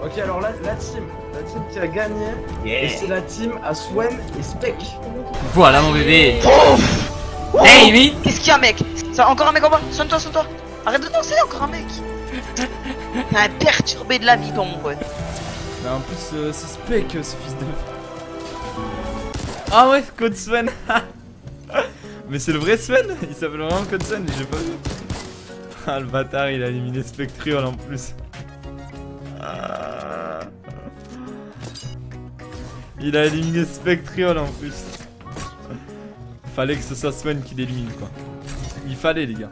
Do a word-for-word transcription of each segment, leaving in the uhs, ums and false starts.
Ok, alors la, la team, la team qui a gagné, Yeah. et c'est la team à Swen et Spec. Voilà mon bébé. Oh Hey vite. Qu'est-ce qu'il y a mec? C'est encore un mec en bas. Soigne-toi, soigne-toi. Arrête de danser, encore un mec. T'es un perturbé de la vie ton mon pote. Mais en plus euh, c'est Spec ce fils de... Ah ouais, Code Swen. Mais c'est le vrai Swen. Il s'appelle vraiment Code Swen, j'ai pas vu. Ah le bâtard, il a éliminé Spectriol en plus. Ah. Il a éliminé Spectriol en plus. Fallait que ce soit Swen qui l'élimine quoi. Il fallait les gars.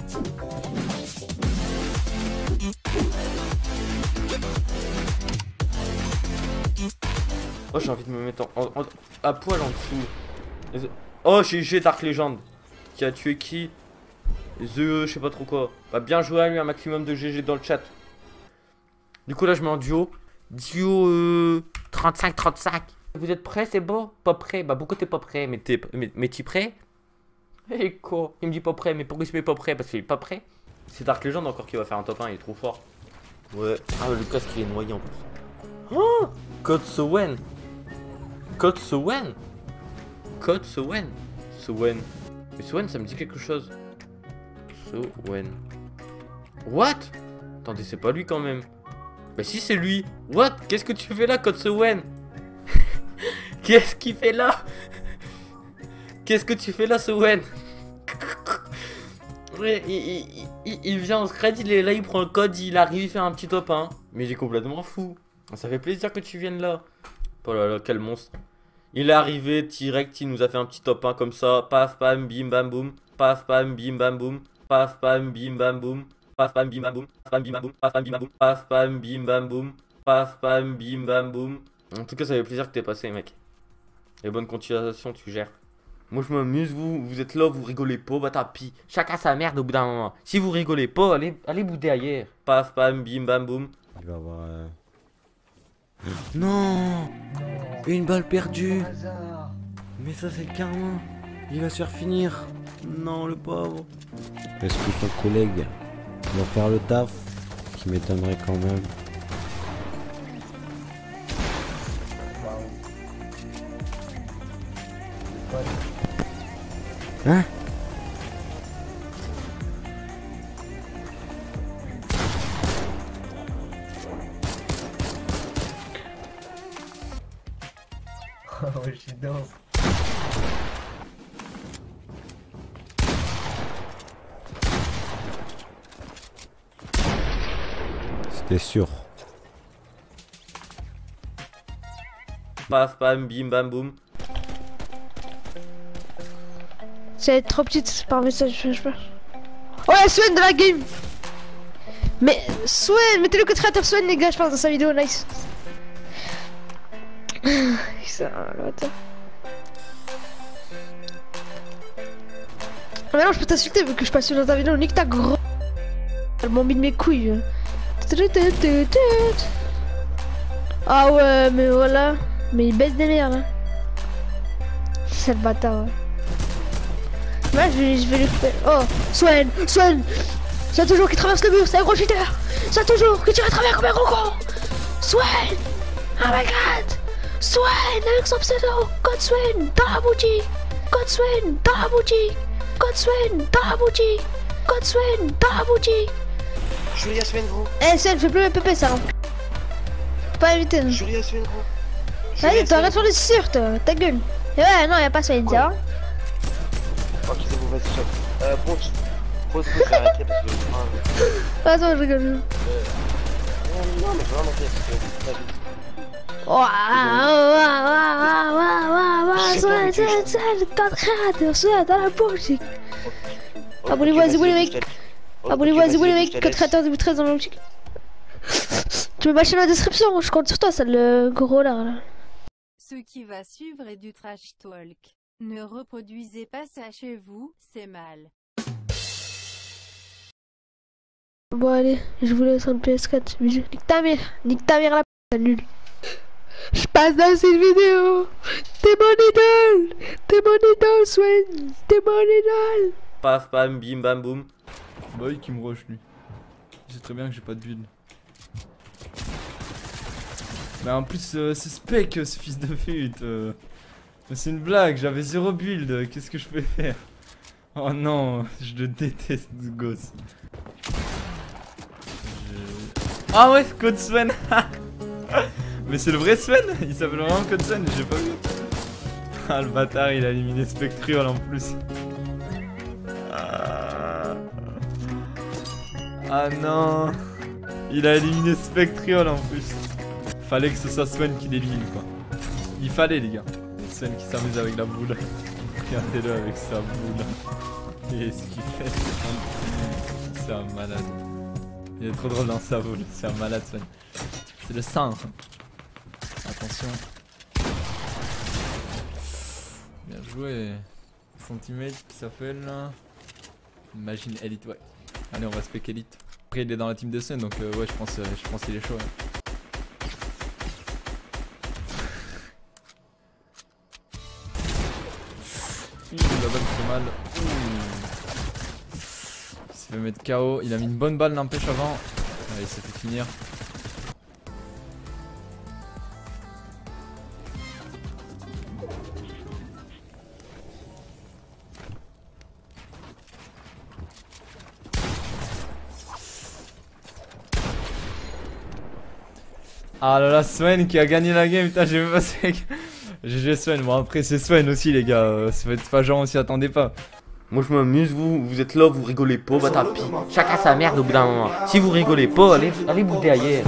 Oh j'ai envie de me mettre en, en, en, à poil en dessous. Oh j'ai G Dark Legend. Qui a tué qui? The je sais pas trop quoi. Bah bien joué à lui, un maximum de G G dans le chat. Du coup là je mets en duo. Duo euh, trente-cinq trente-cinq. Vous êtes prêts, c'est bon? Pas prêt? Bah pourquoi t'es pas prêt? Mais t'es mais, mais t'es prêt? Eh quoi? Il me dit pas prêt, mais pourquoi il se met pas prêt? Parce qu'il est pas prêt. C'est Dark Legend encore qui va faire un top un, il est trop fort. Ouais. Ah le casque il est noyé en plus. Oh Code Swen. Code Swen. Code Swen. Swen. Mais Swen ça me dit quelque chose. Swen. What? Attendez, c'est pas lui quand même. Bah si c'est lui. What? Qu'est-ce que tu fais là, Code Swen? Qu'est-ce qu'il fait là? Qu'est-ce que tu fais là, Swen? Ouais, il, il, il, il vient en scred, il est là, il prend le code, il arrive, il fait un petit top un. Mais il est complètement fou. Ça fait plaisir que tu viennes là. Oh là là, quel monstre. Il est arrivé direct, il nous a fait un petit top un comme ça. Paf, pam, bim, bam, boum. Paf, pam, bim, bam, boum. Paf, pam, bim, bam, boum. Paf, pam, bim, bam, boum. Paf, bim, bam, boum. Paf, pam, bim, bam, boum. Paf, pam, bim, bam, boum. Paf, pam, bim, bam, boum. En tout cas, ça fait plaisir que t'aies passé, mec. Et bonne continuation, tu gères. Moi, je m'amuse, vous, vous êtes là, vous rigolez pas, bah tant pis. Chacun sa merde au bout d'un moment. Si vous rigolez pas, allez, allez bouder ailleurs. Paf, pam, bim, bam, boum. Il va avoir... Euh... Non. Une balle perdue. Mais ça, c'est le karma. Il va se faire finir. Non, le pauvre. Est-ce que son collègue va faire le taf? Qui m'étonnerait quand même. Hein? Oh, j'adore. C'était sûr. Paf, pam, bim, bam, boum. C'est trop petite par message, je sais pas. Oh la Swen de la game. Mais Swen, mettez le code créateur Swen les gars, je pense dans sa vidéo, nice. Ça, attends. Mais non, je peux t'insulter vu que je passe dans ta vidéo, nique ta gros. Elle m'embille de mes couilles. Ah ouais, mais voilà. Mais il baisse des merdes. Hein. C'est le bâtard. Ouais. Moi je vais, je vais le faire. Oh, Swen, Swen, c'est toujours qui traverse le mur, c'est un gros cheater. C'est toujours qui tire à travers comme un gros con. Swen, oh my god, Swen avec son pseudo, code Swen dans la boutique, code Swen dans la boutique, code Swen dans la boutique, code Swen dans la boutique. Julia Swen gros. Eh Swen, fais plus le P P ça. Hein. Faut pas éviter. Hein. Julia Swen gros. Vas-y, t'arrêtes sur les sûrs, toi, ta gueule. Et ouais, non, y'a pas Swen, ça va. Ok, c'est bon, vas-y, chef. Euh, bon, tu... Bon, du coup, je vais arrêter parce que... Attends, je rigole. Euh... Non, mais vraiment, c'est... Waouh, waouh, waouh, waouh, waouh, Swen, Swen, Swen, code créateur, Swen, dans la boutique. Abonnez-vous à Zibou les mecs. Abonnez-vous à Zibou les mecs, code créateur Zibou treize dans la boutique. Tu mets ma chaîne dans la description, je compte sur toi, ça le gros là. Ce qui va suivre est du trash talk. Ne reproduisez pas ça chez vous, c'est mal. Bon allez, je vous laisse en P S quatre, bisous. Nique ta mère, nique ta mère la p***, nul. Je passe dans cette vidéo. T'es mon idole. T'es mon idole, Swen. T'es mon idole. Paf, pam, bim, bam, boum. Bah oui, qui me rush lui. Il sait très bien que j'ai pas de build. Mais en plus, euh, c'est spec ce fils de pute. Euh. Mais c'est une blague, j'avais zéro build. Qu'est-ce que je peux faire? Oh non, je le déteste ce gosse. Je... Ah ouais, Code Sven. Mais c'est le vrai Sven. Il s'appelle vraiment Code Sven, j'ai pas vu. Ah le bâtard, il a éliminé Spectriol en plus. Ah, ah non. Il a éliminé Spectriol en plus. Fallait que ce soit Sven qui l'élimine quoi. Il fallait les gars. Sven qui s'amuse avec la boule. Regardez-le avec sa boule. Qu'est-ce qu'il fait? C'est un malade. Il est trop drôle dans sa boule. C'est un malade Sven. C'est le sang. Attention. Bien joué. Son teammate qui s'appelle Imagine Elite, ouais. Allez, on va spec Elite. Après, il est dans la team de Sven, donc euh, ouais, je pense, euh, je pense qu'il est chaud. Ouais. Ouh, la balle fait mal. Ouh. Il s'est fait mettre K O. Il a mis une bonne balle, n'empêche avant. Ouais, il s'est fait finir. Ah là là, Sven qui a gagné la game, putain, j'ai même pas fait. G G Sven, bon après c'est Sven aussi les gars, c'est pas genre on s'y attendait pas. Moi je m'amuse, vous, vous êtes là, vous rigolez pas, bah tant pis. Chacun sa merde au bout d'un moment. Si vous rigolez pas, allez, allez bouder ailleurs.